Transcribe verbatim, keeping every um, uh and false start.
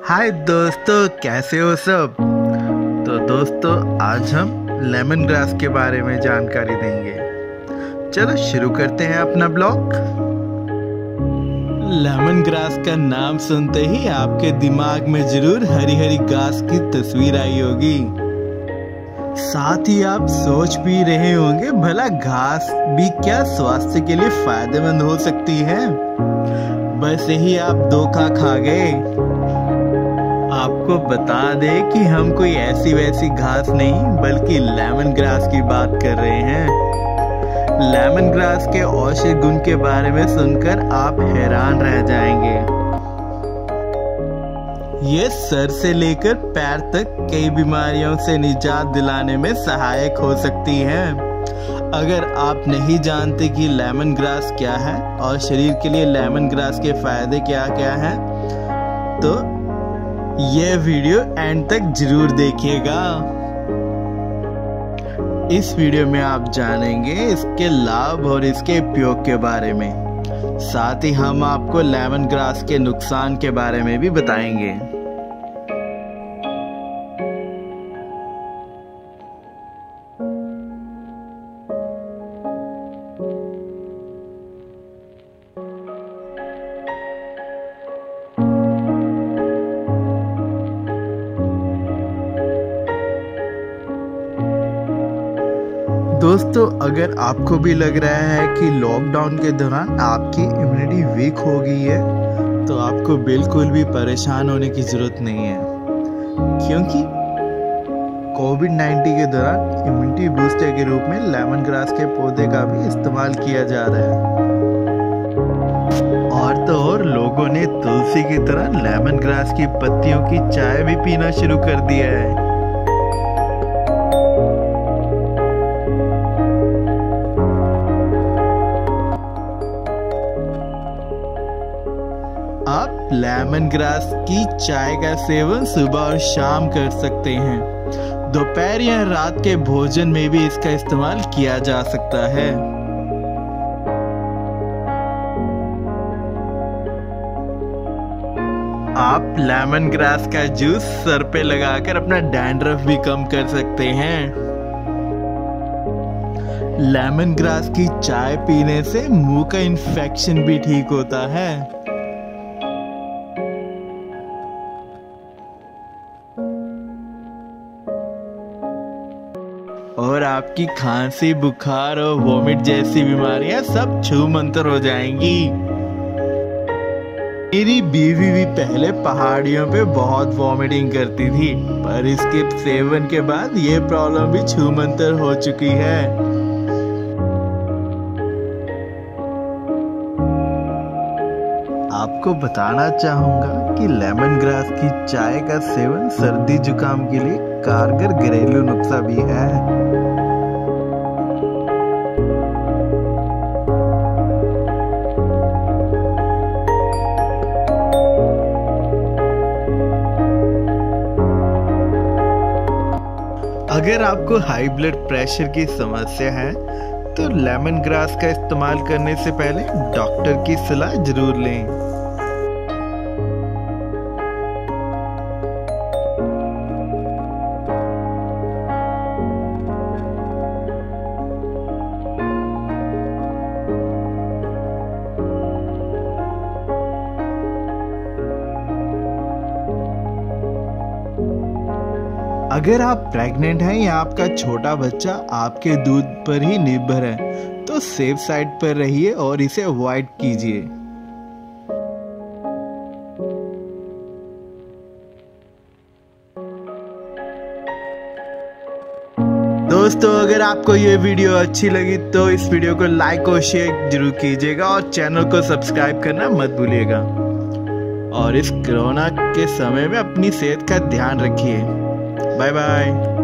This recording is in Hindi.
हाय दोस्तों, कैसे हो सब। तो दोस्तों, आज हम लेमन ग्रास के बारे में जानकारी देंगे। चलो शुरू करते हैं अपना ब्लॉग। लेमन ग्रास का नाम सुनते ही आपके दिमाग में जरूर हरी हरी घास की तस्वीर आई होगी। साथ ही आप सोच भी रहे होंगे, भला घास भी क्या स्वास्थ्य के लिए फायदेमंद हो सकती है। बस यही आप धोखा खा गए। आपको बता दें कि हम कोई ऐसी वैसी घास नहीं बल्कि लेमन ग्रास की बात कर रहे हैं। लेमन ग्रास के औषधीय गुण के बारे में सुनकर आप हैरान रह जाएंगे। ये सर से लेकर पैर तक कई बीमारियों से निजात दिलाने में सहायक हो सकती है। अगर आप नहीं जानते कि लेमन ग्रास क्या है और शरीर के लिए लेमन ग्रास के फायदे क्या क्या हैं, तो यह वीडियो एंड तक जरूर देखिएगा। इस वीडियो में आप जानेंगे इसके लाभ और इसके उपयोग के बारे में। साथ ही हम आपको लेमन ग्रास के नुकसान के बारे में भी बताएंगे। दोस्तों, अगर आपको भी लग रहा है कि लॉकडाउन के दौरान आपकी इम्यूनिटी वीक हो गई है, तो आपको बिल्कुल भी परेशान होने की जरूरत नहीं है, क्योंकि कोविड नाइन्टीन के दौरान इम्यूनिटी बूस्टर के रूप में लेमन ग्रास के पौधे का भी इस्तेमाल किया जा रहा है। और तो और लोगों ने तुलसी की तरह लेमन ग्रास की पत्तियों की चाय भी पीना शुरू कर दिया है। आप लेमन ग्रास की चाय का सेवन सुबह और शाम कर सकते हैं। दोपहर या रात के भोजन में भी इसका इस्तेमाल किया जा सकता है। आप लेमन ग्रास का जूस सर पे लगाकर अपना डैंड्रफ भी कम कर सकते हैं। लेमन ग्रास की चाय पीने से मुंह का इन्फेक्शन भी ठीक होता है। और आपकी खांसी, बुखार और वोमिट जैसी बीमारियां सब छू मंतर हो जाएंगी। मेरी बीवी भी पहले पहाड़ियों पे बहुत वोमिटिंग करती थी, पर इसके सेवन के बाद ये प्रॉब्लम भी छू मंतर हो चुकी है। आपको बताना चाहूंगा कि लेमन ग्रास की चाय का सेवन सर्दी जुकाम के लिए कारगर घरेलू नुस्खा भी है। अगर आपको हाई ब्लड प्रेशर की समस्या है तो लेमन ग्रास का इस्तेमाल करने से पहले डॉक्टर की सलाह जरूर लें। अगर आप प्रेग्नेंट हैं या आपका छोटा बच्चा आपके दूध पर ही निर्भर है, तो सेफ साइड पर रहिए और इसे अवॉइड कीजिए। दोस्तों, अगर आपको ये वीडियो अच्छी लगी तो इस वीडियो को लाइक और शेयर जरूर कीजिएगा और चैनल को सब्सक्राइब करना मत भूलिएगा। और इस कोरोना के समय में अपनी सेहत का ध्यान रखिए। Bye bye.